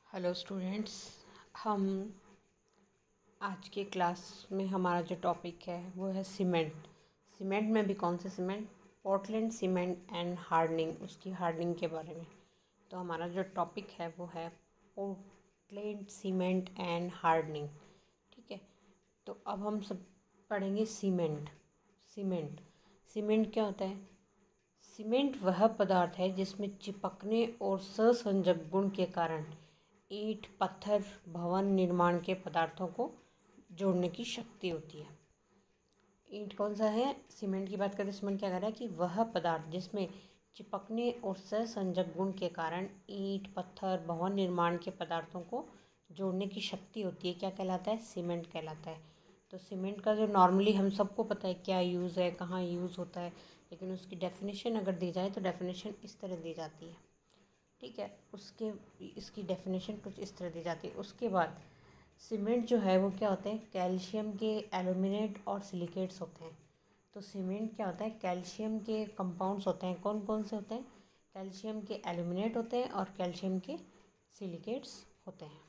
Hello students. हम आज के क्लास में हमारा जो टॉपिक है वो है सीमेंट। सीमेंट में भी कौन से cement? Portland cement and hardening, उसकी हार्डनिंग के बारे में। तो हमारा जो टॉपिक है वो है पोर्टलैंड सीमेंट एंड हार्डनिंग। ठीक है, तो अब हम सब पढ़ेंगे सीमेंट। सीमेंट सीमेंट क्या होता है? सीमेंट वह पदार्थ है जिसमें चिपकने और सहसंयोजक गुण के कारण ईंट, पत्थर, भवन निर्माण के पदार्थों को जोड़ने की शक्ति होती है। ईंट कौन सा है? सीमेंट की बात करें, सीमेंट क्या कर रहा है कि वह पदार्थ जिसमें चिपकने और सहसंयोजक गुण के कारण ईंट, पत्थर, भवन निर्माण के पदार्थों को जोड़ने की शक्ति होती है, क्या कहलाता है? सीमेंट कहलाता है। तो सीमेंट का जो नॉर्मली हम सबको पता है क्या यूज़ है, कहाँ यूज़ होता है, लेकिन उसकी डेफिनेशन अगर दी जाए तो डेफिनेशन इस तरह दी जाती है। ठीक है, इसकी डेफिनेशन कुछ इस तरह दी जाती है। उसके बाद सीमेंट जो है वो क्या होते हैं? कैल्शियम के एल्यूमिनेट और सिलिकेट्स होते हैं। तो सीमेंट क्या होता है? कैल्शियम के कंपाउंड्स होते हैं। कौन कौन से होते हैं? कैल्शियम के एल्यूमिनेट होते हैं और कैल्शियम के सिलिकेट्स होते हैं।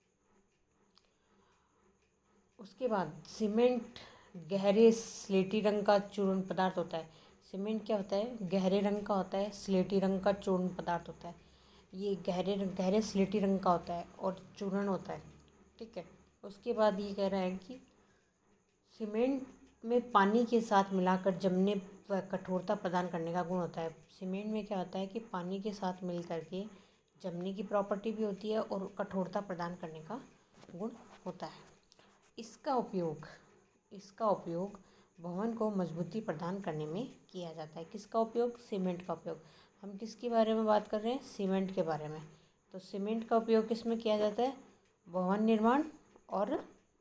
उसके बाद सीमेंट गहरे स्लेटी रंग का चूर्ण पदार्थ होता है। सीमेंट क्या होता है? गहरे रंग का होता है, स्लेटी रंग का चूर्ण पदार्थ होता है। ये गहरे स्लेटी रंग का होता है और चूर्ण होता है। ठीक है, उसके बाद ये कह रहा है कि सीमेंट में पानी के साथ मिलाकर जमने व कठोरता प्रदान करने का गुण होता है। सीमेंट में क्या होता है कि पानी के साथ मिल करके जमने की प्रॉपर्टी भी होती है और कठोरता प्रदान करने का गुण होता है। इसका उपयोग भवन को मजबूती प्रदान करने में किया जाता है। किसका उपयोग? सीमेंट का उपयोग। हम किसके बारे में बात कर रहे हैं? सीमेंट के बारे में। तो सीमेंट का उपयोग किस में किया जाता है? भवन निर्माण और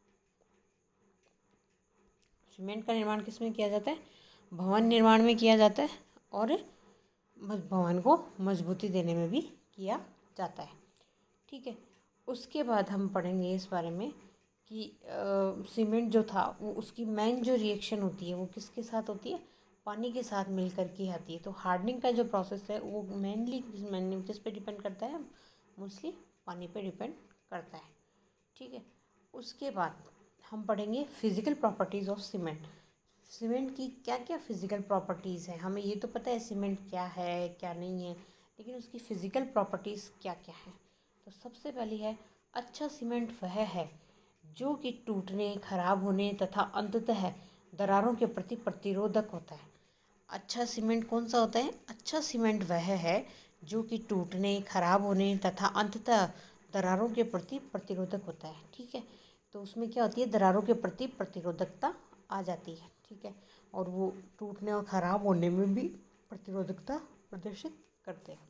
सीमेंट का निर्माण किस में किया जाता है? भवन निर्माण में किया जाता है और भवन को मजबूती देने में भी किया जाता है। ठीक है, उसके बाद हम पढ़ेंगे इस बारे में कि सीमेंट जो था वो उसकी मेन जो रिएक्शन होती है वो किसके साथ होती है? पानी के साथ मिलकर के आती है। तो हार्डनिंग का जो प्रोसेस है वो मेनली किस पे डिपेंड करता है? मोस्टली पानी पे डिपेंड करता है। ठीक है, उसके बाद हम पढ़ेंगे physical properties of cement. Cement की क्या क्या फिज़िकल प्रॉपर्टीज़ हैं? हमें ये तो पता है सीमेंट क्या है क्या नहीं है, लेकिन उसकी फ़िज़िकल प्रॉपर्टीज़ क्या क्या है? तो सबसे पहली है, अच्छा सीमेंट वह है जो कि टूटने, खराब होने तथा अंततः दरारों के प्रति प्रतिरोधक होता है। अच्छा सीमेंट कौन सा होता है? अच्छा सीमेंट वह है जो कि टूटने, खराब होने तथा अंततः दरारों के प्रति प्रतिरोधक होता है। ठीक है, तो उसमें क्या होती है? दरारों के प्रति प्रतिरोधकता आ जाती है। ठीक है, और वो टूटने और ख़राब होने में भी प्रतिरोधकता प्रदर्शित करते हैं।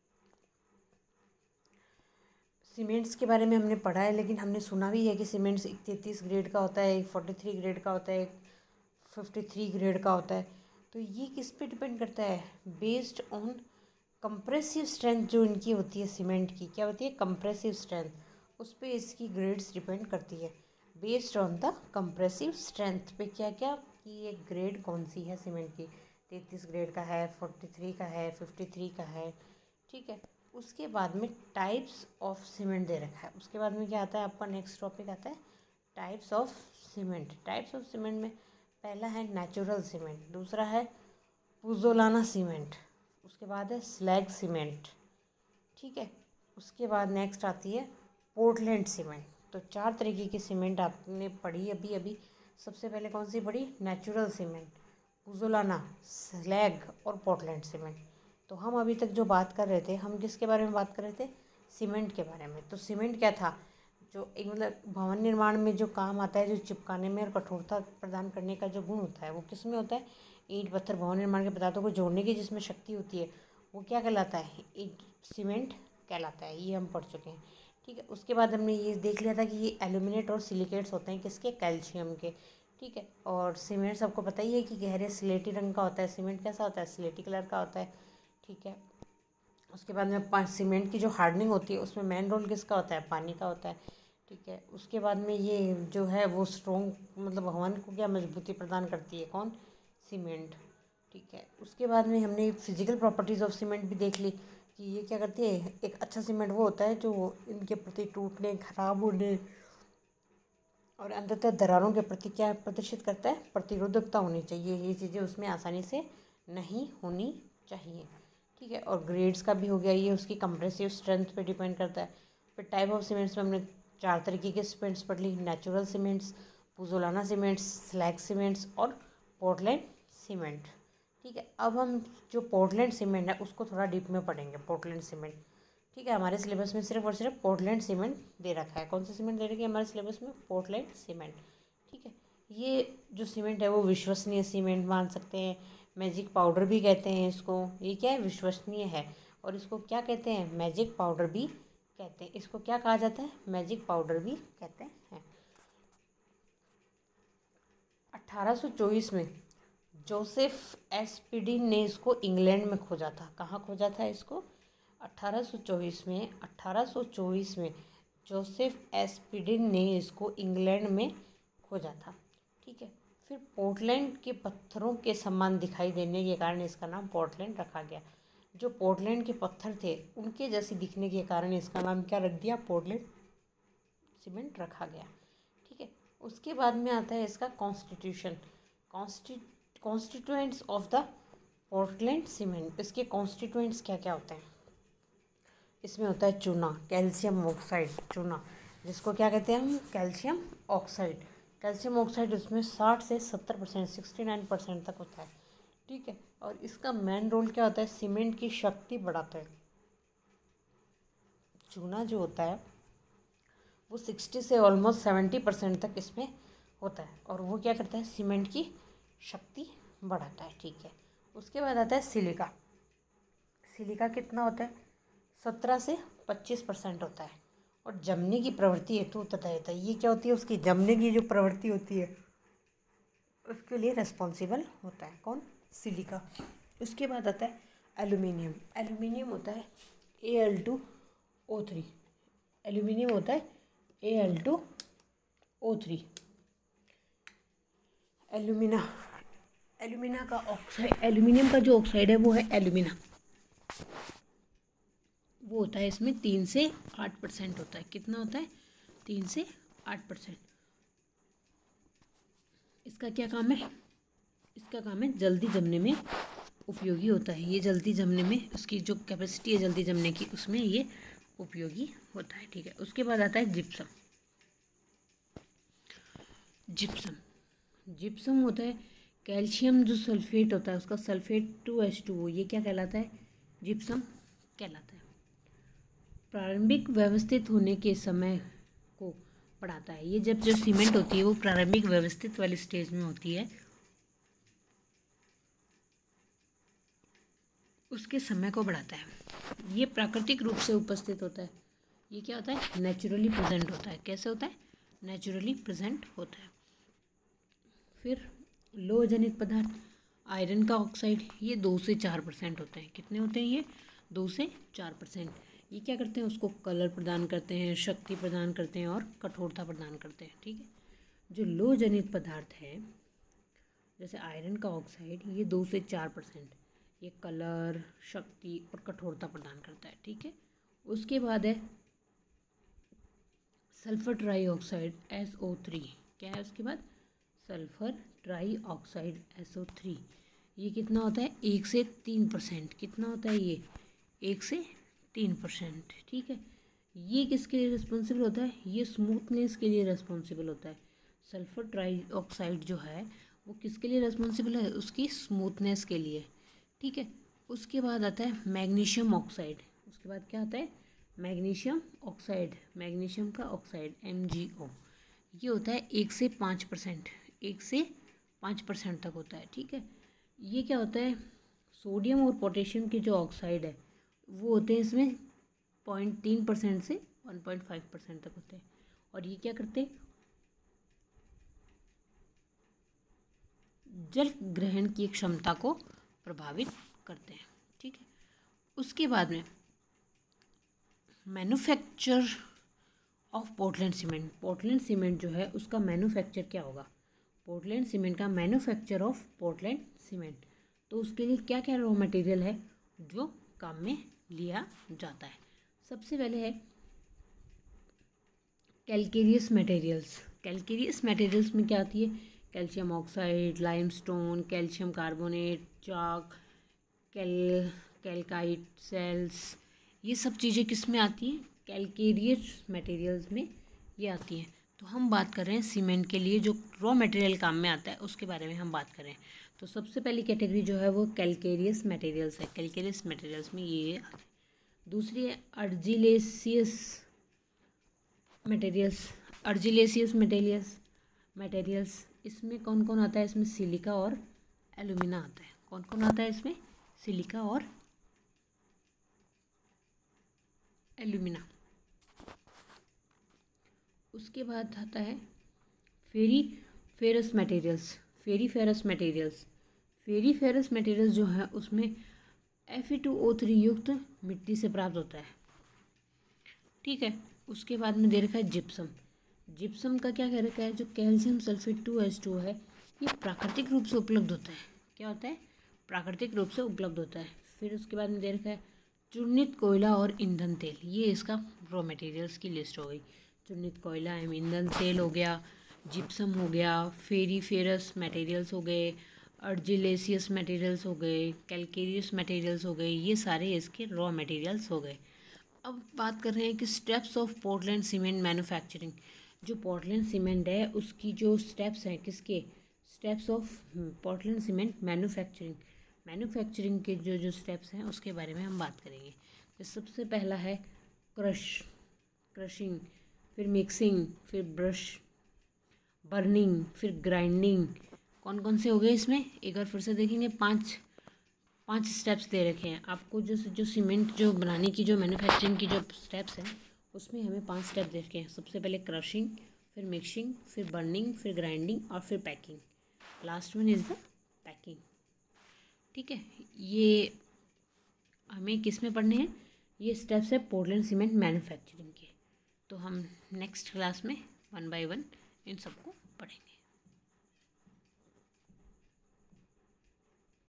सीमेंट्स के बारे में हमने पढ़ा है, लेकिन हमने सुना भी है कि सीमेंट्स 33 ग्रेड का होता है, 43 ग्रेड का होता है, 53 ग्रेड का होता है। तो ये किस पे डिपेंड करता है? बेस्ड ऑन कंप्रेसिव स्ट्रेंथ जो इनकी होती है सीमेंट की, क्या होती है? कंप्रेसिव स्ट्रेंथ, उस पर इसकी ग्रेड्स डिपेंड करती है। Based on the compressive strength पे क्या क्या कि ये ग्रेड कौन सी है सीमेंट की, 33 ग्रेड का है, 43 का है, 53 का है। ठीक है, उसके बाद में टाइप्स ऑफ सीमेंट दे रखा है। उसके बाद में क्या आता है? आपका नेक्स्ट टॉपिक आता है types of cement. Types of cement में पहला है नेचुरल सीमेंट, दूसरा है पुज़ोलाना सीमेंट, उसके बाद है स्लैग सीमेंट। ठीक है, उसके बाद नेक्स्ट आती है पोर्टलैंड सीमेंट। तो 4 तरीके की सीमेंट आपने पढ़ी अभी अभी। सबसे पहले कौन सी पढ़ी? नेचुरल सीमेंट, पुज़ोलाना, स्लैग और पोर्टलैंड सीमेंट। तो हम अभी तक जो बात कर रहे थे, हम किसके बारे में बात कर रहे थे? सीमेंट के बारे में। तो सीमेंट क्या था? जो एक मतलब भवन निर्माण में जो काम आता है, जो चिपकाने में और कठोरता प्रदान करने का जो गुण होता है वो किस में होता है? ईंट, पत्थर, भवन निर्माण के पदार्थों को जोड़ने की जिसमें शक्ति होती है वो क्या कहलाता है? ईंट सीमेंट कहलाता है। ये हम पढ़ चुके हैं। ठीक है, उसके बाद हमने ये देख लिया था कि ये एल्यूमिनेट और सिलिकेट्स होते हैं किसके? कैल्शियम के। ठीक है, और सीमेंट सबको पता ही है कि गहरे स्लेटी रंग का होता है। सीमेंट कैसा होता है? स्लेटी कलर का होता है। ठीक है, उसके बाद में सीमेंट की जो हार्डनिंग होती है उसमें मेन रोल किसका होता है? पानी का होता है। ठीक है, उसके बाद में ये जो है वो स्ट्रॉन्ग मतलब भवन को क्या मजबूती प्रदान करती है? कौन? सीमेंट। ठीक है, उसके बाद में हमने फिजिकल प्रॉपर्टीज़ ऑफ सीमेंट भी देख ली। कि ये क्या करती है, एक अच्छा सीमेंट वो होता है जो इनके प्रति टूटने, खराब होने और अंततः दरारों के प्रति क्या प्रदर्शित करता है, प्रतिरोधकता होनी चाहिए। ये चीज़ें उसमें आसानी से नहीं होनी चाहिए, ठीक है। और ग्रेड्स का भी हो गया, ये उसकी कंप्रेसिव स्ट्रेंथ पे डिपेंड करता है। फिर टाइप ऑफ सीमेंट्स में हमने 4 तरीके के सीमेंट्स पढ़ ली, natural cements, pozzolana cements, slag cements और पोर्टलैंड सीमेंट, ठीक है। अब हम जो पोर्टलैंड सीमेंट है उसको थोड़ा डीप में पढ़ेंगे। पोर्टलैंड सीमेंट, ठीक है, हमारे सिलेबस में सिर्फ और सिर्फ पोर्टलैंड सीमेंट दे रखा है। कौन सा सीमेंट दे रखा है हमारे सिलेबस में? पोर्टलैंड सीमेंट, ठीक है। ये जो सीमेंट है वो विश्वसनीय सीमेंट मान सकते हैं, मैजिक पाउडर भी कहते हैं इसको। ये क्या है? विश्वसनीय है। और इसको क्या कहते हैं? मैजिक पाउडर भी कहते हैं। इसको क्या कहा जाता है? मैजिक पाउडर भी कहते हैं। 1824 में जोसेफ एस्पिडिन ने इसको इंग्लैंड में खोजा था। कहाँ खोजा था इसको? 1824 में जोसेफ एस्पिडिन ने इसको इंग्लैंड में खोजा था, ठीक है। फिर पोर्टलैंड के पत्थरों के समान दिखाई देने के कारण इसका नाम पोर्टलैंड रखा गया। जो पोर्टलैंड के पत्थर थे उनके जैसे दिखने के कारण इसका नाम क्या रख दिया? पोर्टलैंड सीमेंट रखा गया, ठीक है। उसके बाद में आता है इसका constitution, constituents of the Portland cement. इसके कॉन्स्टिट्यूएंट्स क्या क्या होते हैं? इसमें होता है चूना, कैल्शियम ऑक्साइड, चूना जिसको क्या कहते हैं हम? Calcium oxide. कैल्शियम ऑक्साइड उसमें 60 से 70%, 69% तक होता है, ठीक है। और इसका मेन रोल क्या होता है? सीमेंट की शक्ति बढ़ाता है। चूना जो होता है वो 60 से ऑलमोस्ट 70% तक इसमें होता है और वो क्या करता है? सीमेंट की शक्ति बढ़ाता है, ठीक है। उसके बाद आता है सिलिका। सिलिका कितना होता है? 17 से 25% होता है और जमने की प्रवृत्ति हेतु तथा रहता है। ये क्या होती है? उसकी जमने की जो प्रवृत्ति होती है उसके लिए रिस्पॉन्सिबल होता है। कौन? सिलिका। उसके बाद आता है एल्यूमिनियम। एल्यूमिनियम होता है Al2O3। एल्यूमिनियम होता है Al2O3। एल्यूमिना का ऑक्साइड, एल्यूमिनियम का जो ऑक्साइड है वो है एल्यूमिना। वो होता है इसमें 3 से 8% होता है। कितना होता है? 3 से 8%। इसका क्या काम है? इसका काम है जल्दी जमने में उपयोगी होता है। ये जल्दी जमने में, उसकी जो कैपेसिटी है जल्दी जमने की, उसमें ये उपयोगी होता है, ठीक है। उसके बाद आता है जिप्सम। जिप्सम जिप्सम होता है कैल्शियम जो सल्फेट होता है उसका सल्फेट 2H2O, ये क्या कहलाता है? जिप्सम कहलाता है। प्रारंभिक व्यवस्थित होने के समय को बढ़ाता है। ये जब जो सीमेंट होती है वो प्रारंभिक व्यवस्थित वाली स्टेज में होती है, उसके समय को बढ़ाता है। ये प्राकृतिक रूप से उपस्थित होता है। ये क्या होता है? नेचुरली प्रेजेंट होता है। कैसे होता है? नेचुरली प्रेजेंट होता है। फिर लोह जनित पदार्थ, आयरन का ऑक्साइड, ये 2 से 4% होते हैं। कितने होते हैं ये? 2 से 4%। ये क्या करते हैं? उसको कलर प्रदान करते हैं, शक्ति प्रदान करते हैं और कठोरता प्रदान करते हैं, ठीक है। जो लोह जनित पदार्थ है जैसे आयरन का ऑक्साइड, ये 2 से 4%, ये कलर, शक्ति और कठोरता प्रदान करता है, ठीक है। उसके बाद है सल्फर ट्राई ऑक्साइड SO3। क्या है उसके बाद? Sulphur tri oxide SO3। ये कितना होता है? 1 से 3%। कितना होता है ये? 1 से 3%, ठीक है। ये किसके लिए रिस्पॉन्सिबल होता है? ये स्मूथनेस के लिए रिस्पॉन्सिबल होता है। सल्फर ट्राई ऑक्साइड जो है वो किसके लिए रिस्पॉन्सिबल है? उसकी स्मूथनेस के लिए, ठीक है। उसके बाद आता है मैग्नीशियम ऑक्साइड। उसके बाद क्या आता है? मैग्नीशियम ऑक्साइड, मैग्नीशियम का ऑक्साइड MgO। ये होता है 1 से 5%, 1 से 5% तक होता है, ठीक है। ये क्या होता है? सोडियम और पोटेशियम के जो ऑक्साइड है वो होते हैं इसमें 0.3% से 1.5% तक होते हैं। और ये क्या करते हैं? जल ग्रहण की क्षमता को प्रभावित करते हैं, ठीक है। उसके बाद में manufacture of Portland cement. Portland cement जो है उसका मैन्युफैक्चर क्या होगा? पोर्टलैंड सीमेंट का मैन्युफैक्चर ऑफ पोर्टलैंड सीमेंट, तो उसके लिए क्या क्या रॉ मटेरियल है जो काम में लिया जाता है। सबसे पहले है कैलकेरियस मटेरियल्स। कैलकेरियस मटेरियल्स में क्या आती है? Calcium oxide, limestone, calcium carbonate, chalk, calcite cells, ये सब चीज़ें किस में आती हैं? कैलकेरियस मटेरियल्स में ये आती हैं। तो हम बात कर रहे हैं सीमेंट के लिए जो रॉ मटेरियल काम में आता है उसके बारे में हम बात कर रहे हैं। तो सबसे पहली कैटेगरी जो है वो कैलकेरियस मटेरियल्स है। कैलकेरियस मटेरियल्स में ये आते हैं। दूसरी है अर्जिलेसियस मटेरियल्स। अर्जिलेसियस मटेरियल्स इसमें कौन कौन आता है? इसमें सिलिका और एल्यूमिना आता है। कौन कौन आता है इसमें? सिलिका और एल्यूमिना। उसके बाद आता है फेरीफेरस मटेरियल्स। फेरीफेरस मटेरियल्स जो है उसमें Fe2O3 युक्त मिट्टी से प्राप्त होता है। ठीक है। उसके बाद में दे रखा है जिप्सम। जिप्सम का क्या कह रखा है? जो कैल्शियम सल्फेट 2H2 है ये प्राकृतिक रूप से उपलब्ध होता है। क्या होता है? प्राकृतिक रूप से उपलब्ध होता है। फिर उसके बाद में दे रखा है चूर्णित कोयला और ईंधन तेल। ये इसका रॉ मटेरियल्स की लिस्ट हो गई। चूर्णित कोयला एवं ईंधन तेल हो गया, जिप्सम हो गया, फेरीफेरस मटेरियल्स हो गए, अर्जिलेसियस मटेरियल्स हो गए, कैलकेरियस मटेरियल्स हो गए, ये सारे इसके रॉ मटेरियल्स हो गए। अब बात कर रहे हैं कि steps of Portland cement manufacturing. जो पोर्टलैंड सीमेंट है उसकी जो स्टेप्स हैं, किसके steps of Portland cement manufacturing के जो स्टेप्स हैं उसके बारे में हम बात करेंगे। तो सबसे पहला है क्रशिंग, फिर मिक्सिंग, फिर बर्निंग, फिर ग्राइंडिंग। कौन कौन से हो गए इसमें? एक बार फिर से देखेंगे। पांच स्टेप्स दे रखे हैं आपको। जो सीमेंट जो बनाने की जो मैन्युफैक्चरिंग की जो स्टेप्स हैं उसमें हमें 5 स्टेप दे रखे हैं। सबसे पहले क्रशिंग, फिर मिक्सिंग, फिर बर्निंग, फिर ग्राइंडिंग और फिर packing. Last one is the packing. ठीक है। ये हमें किस में पढ़ने हैं? ये स्टेप्स है पोर्टलैंड सीमेंट मैन्युफैक्चरिंग के। तो हम नेक्स्ट क्लास में 1 बाय 1 इन सबको पढ़ेंगे।